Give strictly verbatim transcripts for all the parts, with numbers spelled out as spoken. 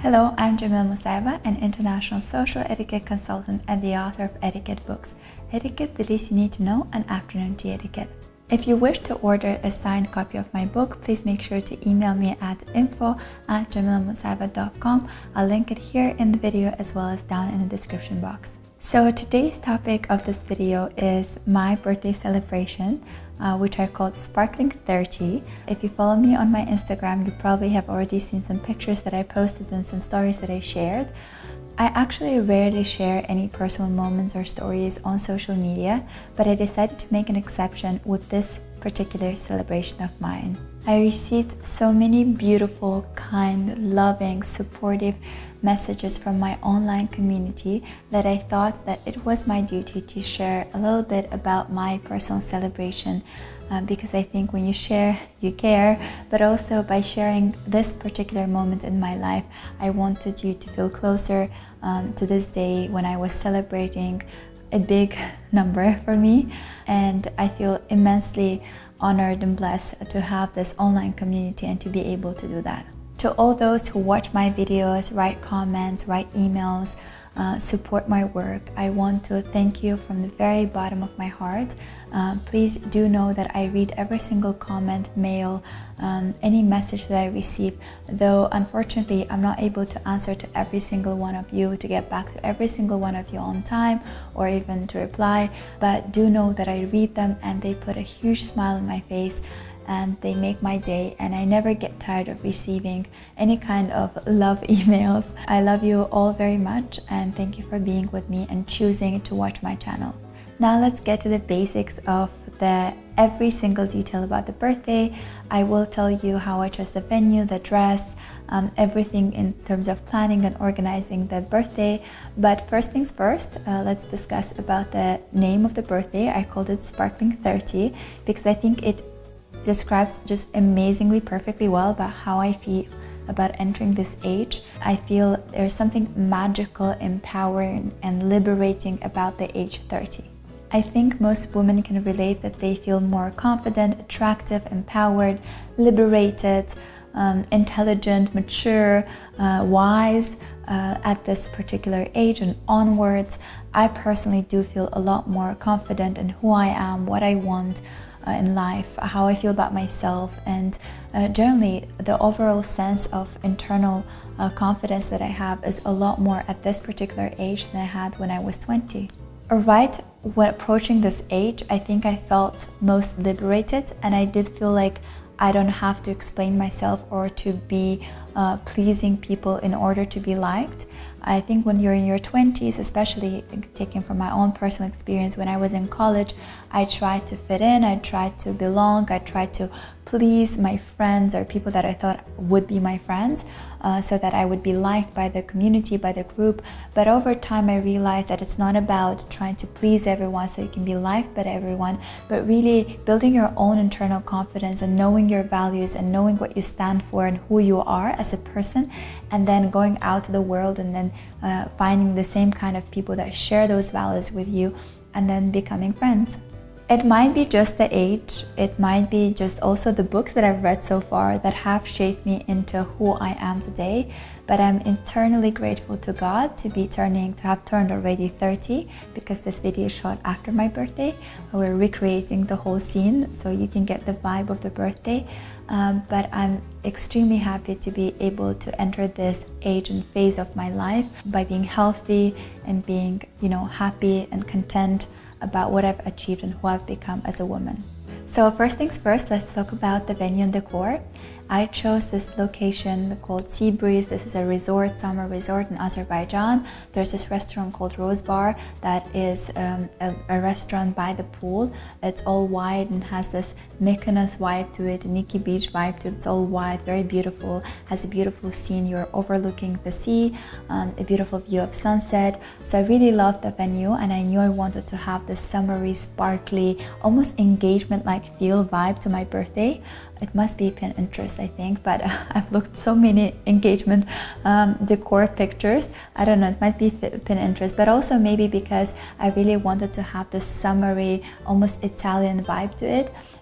Hello, I'm Jamila Musaiba, an international social etiquette consultant and the author of Etiquette Books, Etiquette, the Least You Need to Know, and Afternoon Tea Etiquette. If you wish to order a signed copy of my book, please make sure to email me at info at jamila musaiba dot com. I'll link it here in the video as well as down in the description box. So today's topic of this video is my birthday celebration, uh, which I called Sparkling thirty. If you follow me on my Instagram, you probably have already seen some pictures that I posted and some stories that I shared. I actually rarely share any personal moments or stories on social media, but I decided to make an exception with this particular celebration of mine. I received so many beautiful, kind, loving, supportive messages from my online community that I thought that it was my duty to share a little bit about my personal celebration, uh, because I think when you share, you care, but also by sharing this particular moment in my life, I wanted you to feel closer um, to this day when I was celebrating a big number for me, and I feel immensely honored and blessed to have this online community and to be able to do that. To all those who watch my videos, write comments, write emails, uh, support my work, I want to thank you from the very bottom of my heart. Uh, please do know that I read every single comment, mail, um, any message that I receive, though unfortunately I'm not able to answer to every single one of you, to get back to every single one of you on time, or even to reply, but do know that I read them and they put a huge smile on my face and they make my day, and I never get tired of receiving any kind of love emails. I love you all very much and thank you for being with me and choosing to watch my channel. Now let's get to the basics of the every single detail about the birthday. I will tell you how I chose the venue, the dress, um, everything in terms of planning and organizing the birthday. But first things first, uh, let's discuss about the name of the birthday. I called it Sparkling thirty because I think it describes just amazingly perfectly well about how I feel about entering this age. I feel there's something magical, empowering, and liberating about the age thirty. I think most women can relate that they feel more confident, attractive, empowered, liberated, um, intelligent, mature, uh, wise uh, at this particular age and onwards. I personally do feel a lot more confident in who I am, what I want Uh, in life, how I feel about myself, and uh, generally the overall sense of internal uh, confidence that I have is a lot more at this particular age than I had when I was twenty. Right when approaching this age, I think I felt most liberated, and I did feel like I don't have to explain myself or to be uh, pleasing people in order to be liked. I think when you're in your twenties, especially taken from my own personal experience, when I was in college, I tried to fit in, I tried to belong, I tried to please my friends or people that I thought would be my friends, uh, so that I would be liked by the community, by the group. But over time I realized that it's not about trying to please everyone so you can be liked by everyone, but really building your own internal confidence and knowing your values and knowing what you stand for and who you are as a person, and then going out to the world and then uh, finding the same kind of people that share those values with you and then becoming friends. It might be just the age, it might be just also the books that I've read so far that have shaped me into who I am today, but I'm eternally grateful to God to be turning, to have turned already thirty, because this video is shot after my birthday. We're recreating the whole scene so you can get the vibe of the birthday, um, but I'm extremely happy to be able to enter this age and phase of my life by being healthy and being, you know, happy and content about what I've achieved and who I've become as a woman. So first things first, let's talk about the venue and decor. I chose this location called Sea Breeze. This is a resort, summer resort in Azerbaijan. There's this restaurant called Rose Bar that is um, a, a restaurant by the pool. It's all white and has this Mykonos vibe to it, Nikki Beach vibe to it. It's all white, very beautiful, has a beautiful scene. You're overlooking the sea, um, a beautiful view of sunset. So I really loved the venue, and I knew I wanted to have this summery, sparkly, almost engagement-like feel vibe to my birthday. It must be Pinterest, I think, but uh, I've looked so many engagement um, decor pictures. I don't know, it might be Pinterest, but also maybe because I really wanted to have this summery, almost Italian vibe to it.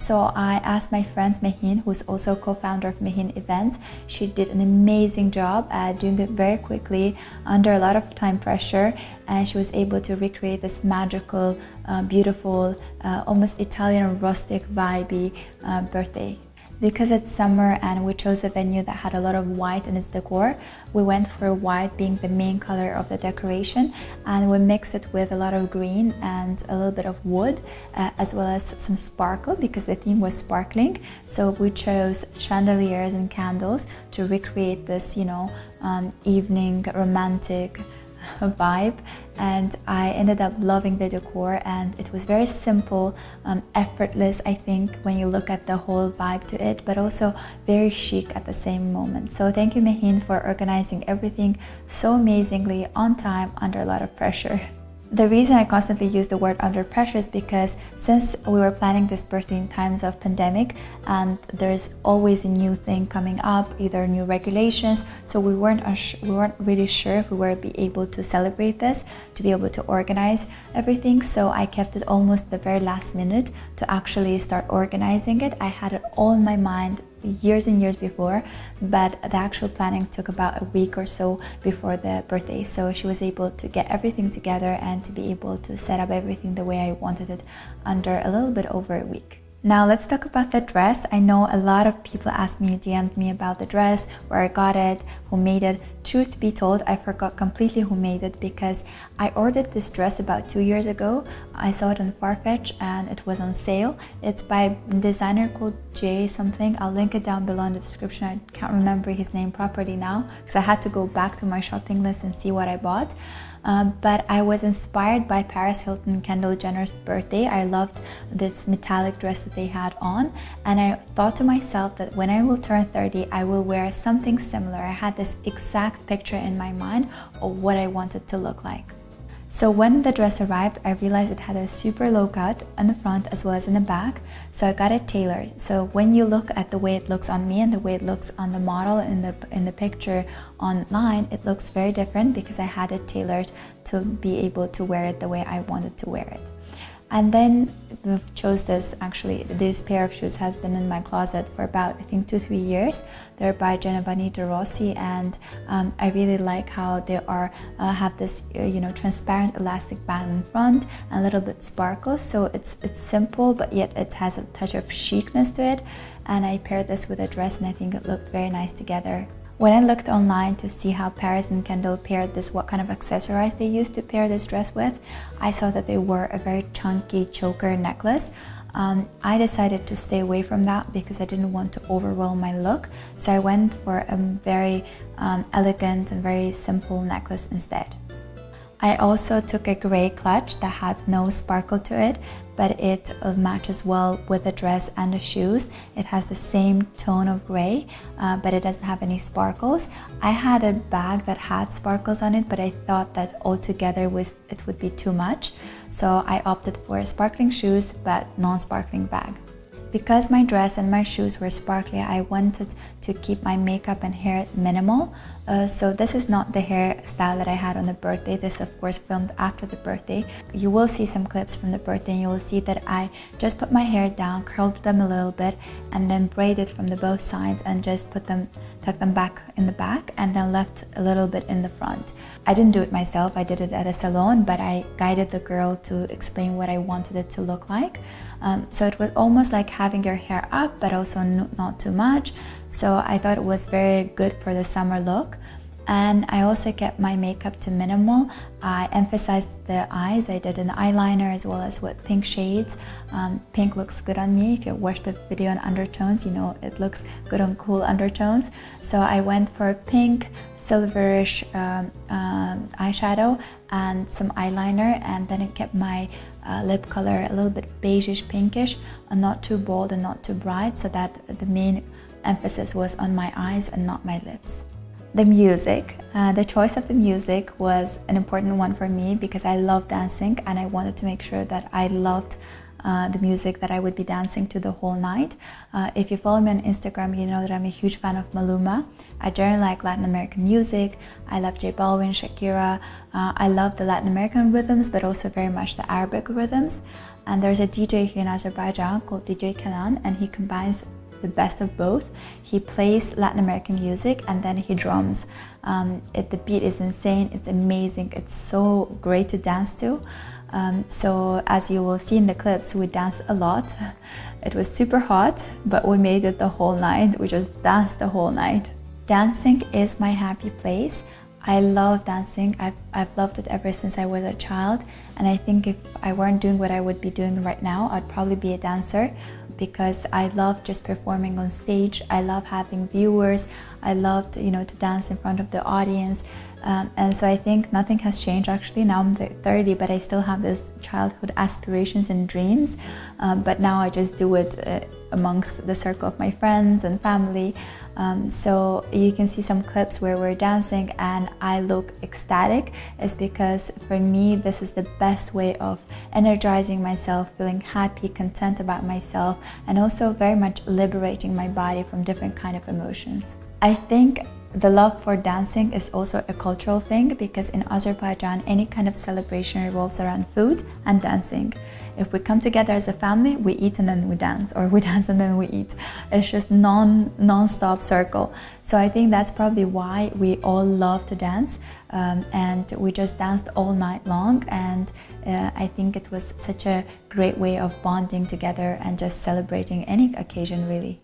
So I asked my friend Mehin, who's also co-founder of Mehin Events. She did an amazing job at doing it very quickly under a lot of time pressure, and she was able to recreate this magical, uh, beautiful, uh, almost Italian rustic vibey uh, birthday. Because it's summer and we chose a venue that had a lot of white in its decor, we went for white being the main color of the decoration, and we mixed it with a lot of green and a little bit of wood, uh, as well as some sparkle because the theme was sparkling. So we chose chandeliers and candles to recreate this, you know, um, evening romantic vibe, and I ended up loving the decor, and it was very simple, um, effortless, I think, when you look at the whole vibe to it, but also very chic at the same moment. So thank you, Mehin, for organizing everything so amazingly on time under a lot of pressure. The reason I constantly use the word under pressure is because since we were planning this birthday in times of pandemic, and there's always a new thing coming up, either new regulations, so we weren't we weren't really sure if we were be able to celebrate this, to be able to organize everything. So I kept it almost the very last minute to actually start organizing it. I had it all in my mind years and years before, but the actual planning took about a week or so before the birthday. So she was able to get everything together and to be able to set up everything the way I wanted it under a little bit over a week. Now let's talk about the dress. I know a lot of people asked me, D M'd me about the dress, where I got it, who made it. Truth be told, I forgot completely who made it because I ordered this dress about two years ago. I saw it on Farfetch and it was on sale. It's by a designer called Jay something. I'll link it down below in the description. I can't remember his name properly now because I had to go back to my shopping list and see what I bought. Um, but I was inspired by Paris Hilton and Kendall Jenner's birthday. I loved this metallic dress that they had on, and I thought to myself that when I will turn thirty, I will wear something similar. I had this exact picture in my mind of what I wanted to look like. So when the dress arrived, I realized it had a super low cut on the front as well as in the back. So I got it tailored. So when you look at the way it looks on me and the way it looks on the model in the in the picture online, it looks very different because I had it tailored to be able to wear it the way I wanted to wear it. And then we chose this, actually, this pair of shoes has been in my closet for about, I think, two, three years. They're by Giovanni De Rossi, and um, I really like how they are, uh, have this, uh, you know, transparent elastic band in front and a little bit sparkle. So it's, it's simple, but yet it has a touch of chicness to it. And I paired this with a dress, and I think it looked very nice together. When I looked online to see how Paris and Kendall paired this, what kind of accessories they used to pair this dress with, I saw that they wore a very chunky choker necklace. Um, I decided to stay away from that because I didn't want to overwhelm my look. So I went for a very um, elegant and very simple necklace instead. I also took a gray clutch that had no sparkle to it, but it matches well with the dress and the shoes. It has the same tone of gray, uh, but it doesn't have any sparkles. I had a bag that had sparkles on it, but I thought that altogether was, it would be too much. So I opted for sparkling shoes, but non-sparkling bag. Because my dress and my shoes were sparkly, I wanted to keep my makeup and hair minimal. Uh, so this is not the hairstyle that I had on the birthday. This, of course, filmed after the birthday. You will see some clips from the birthday, and you will see that I just put my hair down, curled them a little bit, and then braided from the both sides and just put them, tuck them back in the back, and then left a little bit in the front. I didn't do it myself. I did it at a salon, but I guided the girl to explain what I wanted it to look like. Um, so it was almost like having your hair up, but also not too much. So I thought it was very good for the summer look. And I also kept my makeup to minimal. I emphasized the eyes. I did an eyeliner as well as with pink shades. Um, pink looks good on me. If you watched the video on undertones, you know it looks good on cool undertones. So I went for pink, silverish um, um, eyeshadow and some eyeliner, and then it kept my uh, lip color a little bit beigeish pinkish, and not too bold and not too bright, so that the main emphasis was on my eyes and not my lips. The music, uh, the choice of the music was an important one for me because I love dancing, and I wanted to make sure that I loved uh, the music that I would be dancing to the whole night. Uh, if you follow me on Instagram, you know that I'm a huge fan of Maluma. I generally like Latin American music. I love J Balvin, Shakira. Uh, I love the Latin American rhythms, but also very much the Arabic rhythms. And there's a D J here in Azerbaijan called D J Kenan, and he combines the best of both. He plays Latin American music and then he drums. Um, it, the beat is insane, it's amazing, it's so great to dance to. Um, so as you will see in the clips, we danced a lot. It was super hot, but we made it the whole night. We just danced the whole night. Dancing is my happy place. I love dancing. I've, I've loved it ever since I was a child, and I think if I weren't doing what I would be doing right now, I'd probably be a dancer, because I love just performing on stage. I love having viewers. I loved, you know, to dance in front of the audience. Um, and so I think nothing has changed actually. Now I'm thirty, but I still have this childhood aspirations and dreams. Um, but now I just do it uh, amongst the circle of my friends and family. Um, so you can see some clips where we're dancing and I look ecstatic. It's because for me, this is the best way of energizing myself, feeling happy, content about myself, and also very much liberating my body from different kind of emotions. I think the love for dancing is also a cultural thing, because in Azerbaijan, any kind of celebration revolves around food and dancing. If we come together as a family, we eat and then we dance, or we dance and then we eat. It's just non, non-stop circle. So I think that's probably why we all love to dance. Um, and we just danced all night long. And uh, I think it was such a great way of bonding together and just celebrating any occasion, really.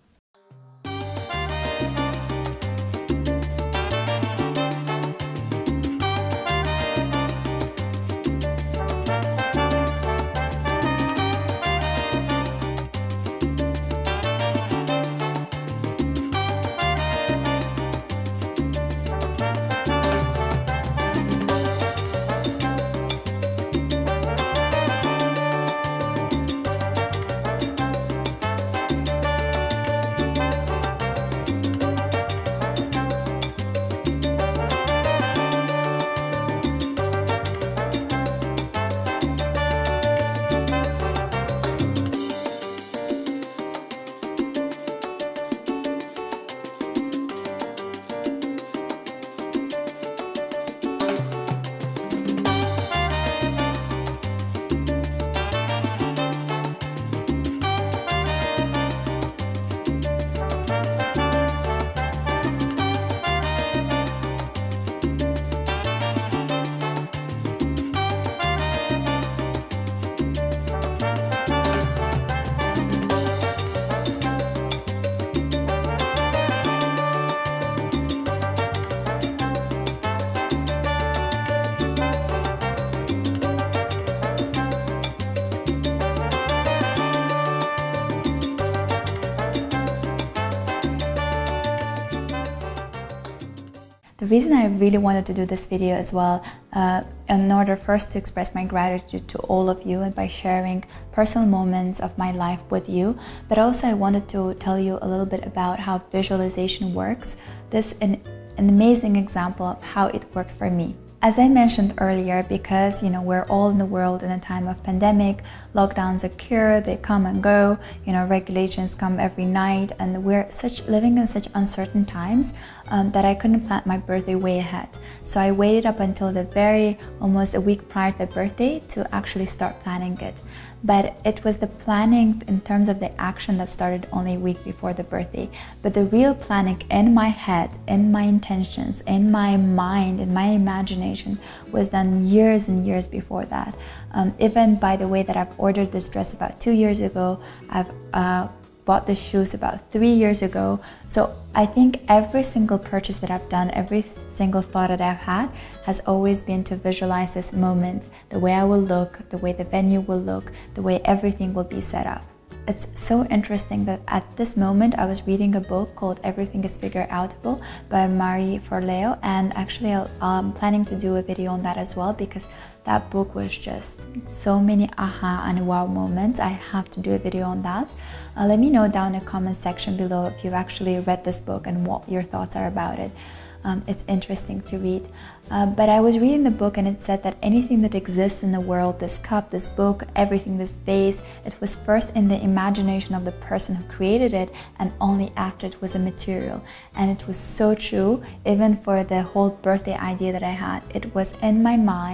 The reason I really wanted to do this video as well, uh, in order first to express my gratitude to all of you and by sharing personal moments of my life with you, but also I wanted to tell you a little bit about how visualization works. This is an, an amazing example of how it works for me. As I mentioned earlier, because you know we're all in the world in a time of pandemic, lockdowns occur, they come and go, you know regulations come every night, and we're such living in such uncertain times um, that I couldn't plan my birthday way ahead. So I waited up until the very almost a week prior to the birthday to actually start planning it. But it was the planning in terms of the action that started only a week before the birthday. But the real planning in my head, in my intentions, in my mind, in my imagination was done years and years before that. Um, even by the way that I've ordered this dress about two years ago, I've uh, bought the shoes about three years ago. So I think every single purchase that I've done, every single thought that I've had has always been to visualize this moment, the way I will look, the way the venue will look, the way everything will be set up. It's so interesting that at this moment I was reading a book called Everything is Figure Outable by Marie Forleo, and actually I'm planning to do a video on that as well, because that book was just so many aha and wow moments. I have to do a video on that. Uh, let me know down in the comment section below if you've actually read this book and what your thoughts are about it. Um, it's interesting to read. Uh, but I was reading the book and it said that anything that exists in the world, this cup, this book, everything, this vase, it was first in the imagination of the person who created it, and only after it was a material. And it was so true, even for the whole birthday idea that I had. It was in my mind,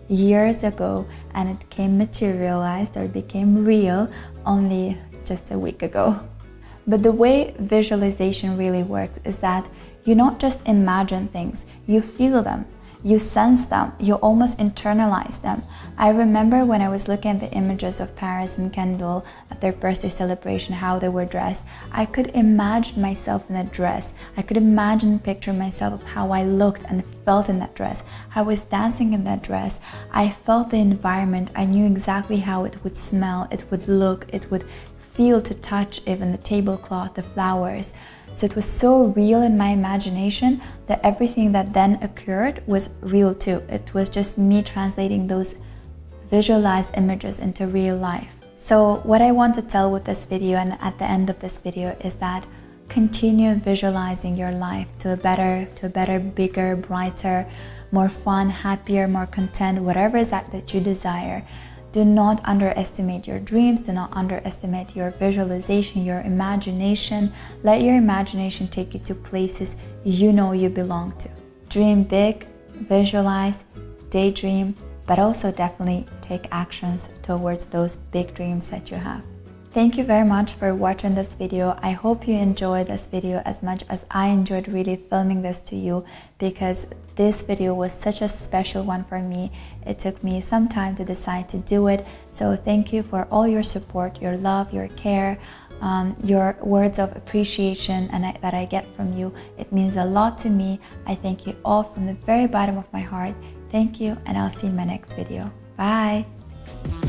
years ago, and it came materialized or became real only just a week ago. But the way visualization really works is that you not just imagine things, you feel them, you sense them, you almost internalize them. I remember when I was looking at the images of Paris and Kendall at their birthday celebration, how they were dressed, I could imagine myself in a dress. I could imagine, picture myself of how I looked and felt in that dress. I was dancing in that dress. I felt the environment. I knew exactly how it would smell, it would look, it would feel, to touch, even the tablecloth, the flowers. So it was so real in my imagination that everything that then occurred was real too. It was just me translating those visualized images into real life. So what I want to tell with this video and at the end of this video is that continue visualizing your life to a better, to a better, bigger, brighter, more fun, happier, more content, whatever is that that you desire. Do not underestimate your dreams. Do not underestimate your visualization, your imagination. Let your imagination take you to places you know you belong to. Dream big, visualize, daydream, but also definitely take actions towards those big dreams that you have. Thank you very much for watching this video. I hope you enjoyed this video as much as I enjoyed really filming this to you, because this video was such a special one for me. It took me some time to decide to do it. So thank you for all your support, your love, your care, um, your words of appreciation and I, that I get from you. It means a lot to me. I thank you all from the very bottom of my heart. Thank you, and I'll see you in my next video. Bye!